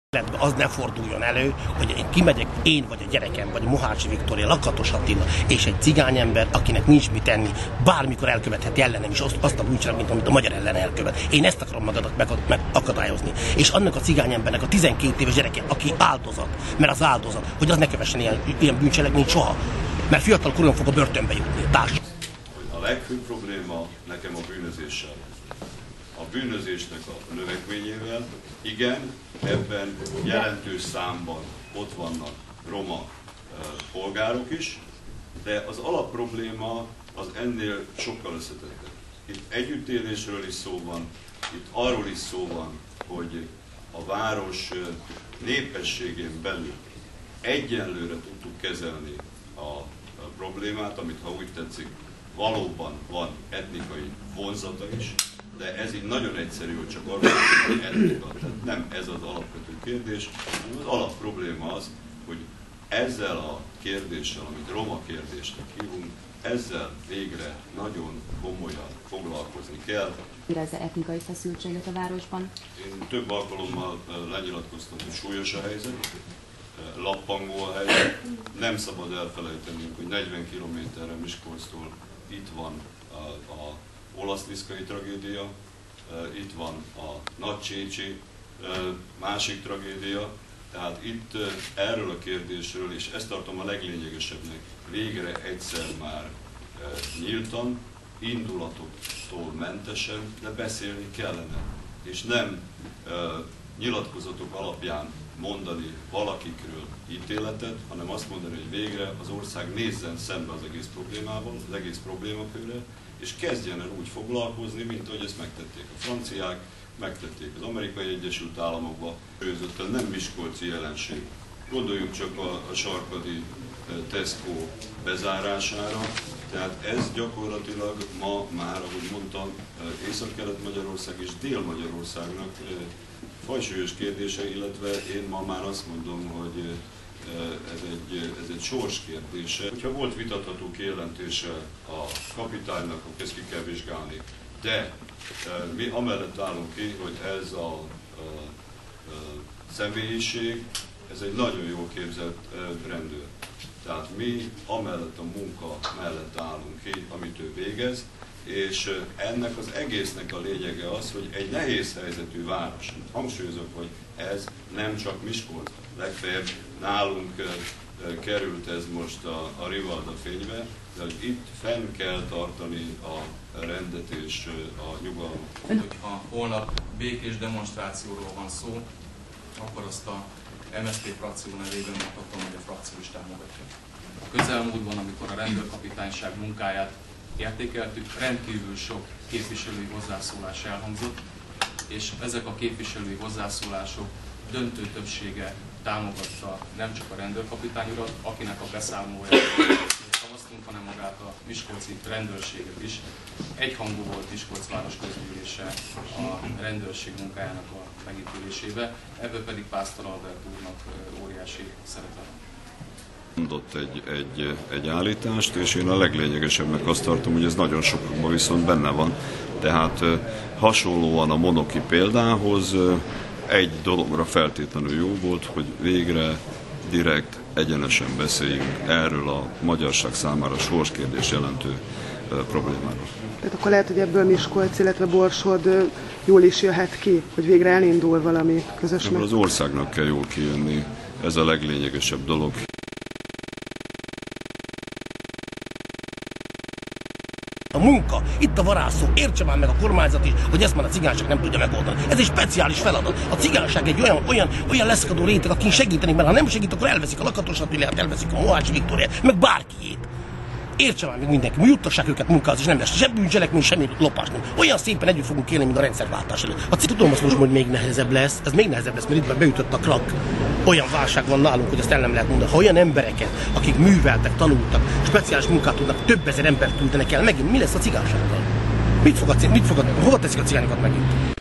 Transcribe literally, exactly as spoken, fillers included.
Az ne forduljon elő, hogy én kimegyek, én vagy a gyerekem, vagy Mohácsi Viktória, Lakatos Attila, és egy cigányember, akinek nincs mit tenni, bármikor elkövetheti ellenem is azt, azt a bűncselekményt, amit a magyar ellen elkövet. Én ezt akarom magadat megakadályozni. És annak a cigányembernek a tizenkét éves gyereke, aki áldozat, mert az áldozat, hogy az ne kövessen ilyen, ilyen bűncselekményt soha. Mert fiatal koron fog a börtönbe jutni. Társ. A legfőbb probléma nekem a bűnözéssel. A bűnözésnek a növekményével, igen, ebben jelentős számban ott vannak roma e, polgárok is, de az alapprobléma az ennél sokkal összetettebb. Itt együttélésről is szó van, itt arról is szó van, hogy a város népességén belül egyenlőre tudtuk kezelni a, a problémát, amit, ha úgy tetszik, valóban van etnikai vonzata is, de ez így nagyon egyszerű, hogy csak arról, hogy etnika. Tehát nem ez az alapvető kérdés, hanem az alapprobléma az, hogy ezzel a kérdéssel, amit roma kérdésnek hívunk, ezzel végre nagyon komolyan foglalkozni kell. Érezze etnikai feszültséget a városban? Én több alkalommal lenyilatkoztam, hogy súlyos a helyzet, lappangó a helyzet. Nem szabad elfelejtenünk, hogy negyven kilométerre Miskolctól itt van a, a olasz-liszkai tragédia, itt van a Nagycsécsi másik tragédia, tehát itt erről a kérdésről, és ezt tartom a leglényegesebbnek, végre egyszer már nyíltan, indulatoktól mentesen, de beszélni kellene, és nem nyilatkozatok alapján mondani valakikről ítéletet, hanem azt mondani, hogy végre az ország nézzen szembe az egész problémával, az egész problémakörrel, és kezdjen el úgy foglalkozni, mint ahogy ezt megtették a franciák, megtették az Amerikai Egyesült Államokba, őzöttel nem miskolci jelenség. Gondoljunk csak a, a sarkadi Tesco bezárására, tehát ez gyakorlatilag ma már, ahogy mondtam, Észak-Kelet-Magyarország és Dél-Magyarországnak fajsúlyos kérdése, illetve én ma már azt mondom, hogy ez egy, ez egy sors kérdése. Hogyha volt vitatható kijelentése a kapitánynak, akkor ezt ki kell vizsgálni. De mi amellett állunk ki, hogy ez a, a, a személyiség, ez egy nagyon jól képzett rendőr. Tehát mi amellett a munka mellett állunk ki, amit ő végez, és ennek az egésznek a lényege az, hogy egy nehéz helyzetű város. Hangsúlyozok, hogy ez nem csak Miskolc, legfeljebb nálunk került ez most a, a Rivalda fénybe, de hogy itt fenn kell tartani a rendet és a nyugalmat. Hogyha holnap békés demonstrációról van szó, akkor azt a em es zé pé frakció nevében mondhatom, hogy a frakció is támogatja. A közelmúltban, amikor a rendőrkapitányság munkáját értékeltük, rendkívül sok képviselői hozzászólás elhangzott, és ezek a képviselői hozzászólások döntő többsége támogatta nem csak a rendőrkapitány urat, akinek a beszámolóját szavaztunk, hanem magát a miskolci rendőrséget is. Egyhangú volt Miskolc város közgyűlése a rendőrség munkájának a megítélésébe, ebből pedig Pásztor Albert úrnak óriási szerepe. Mondott egy, egy, egy állítást, és én a leglényegesebbnek azt tartom, hogy ez nagyon sokakban viszont benne van. Tehát hasonlóan a Monoki példához egy dologra feltétlenül jó volt, hogy végre direkt, egyenesen beszéljünk erről a magyarság számára sorskérdés jelentő problémáról. Tehát akkor lehet, hogy ebből Miskolc, illetve Borsod jól is jöhet ki, hogy végre elindul valami közös meg. Az országnak kell jól kijönni, ez a leglényegesebb dolog. A munka, itt a varázsszó, értse már meg a kormányzat is, hogy ezt már a cigányság nem tudja megoldani. Ez egy speciális feladat. A cigányság egy olyan, olyan, olyan leszakadó réteg, akin segíteni, mert ha nem segít, akkor elveszik a Lakatos Attilát, elveszik a Mohácsi Viktóriát, meg bárkiét. Értse már meg mindenki, juttassák őket munkához, és nem lesz se bűncselekmény, semmi lopás nem. Olyan szépen együtt fogunk élni, mint a rendszerváltás előtt. A tudom azt most, hogy még nehezebb lesz, ez még nehezebb lesz, mert itt beütött a krak. Olyan válság van nálunk, hogy ezt el nem lehet mondani. Ha olyan embereket, akik műveltek, tanultak, speciális munkát tudnak, több ezer embert küldenek el, megint mi lesz a cigánysággal? Mit fog a, mit fog a, hova teszik a cigányokat megint?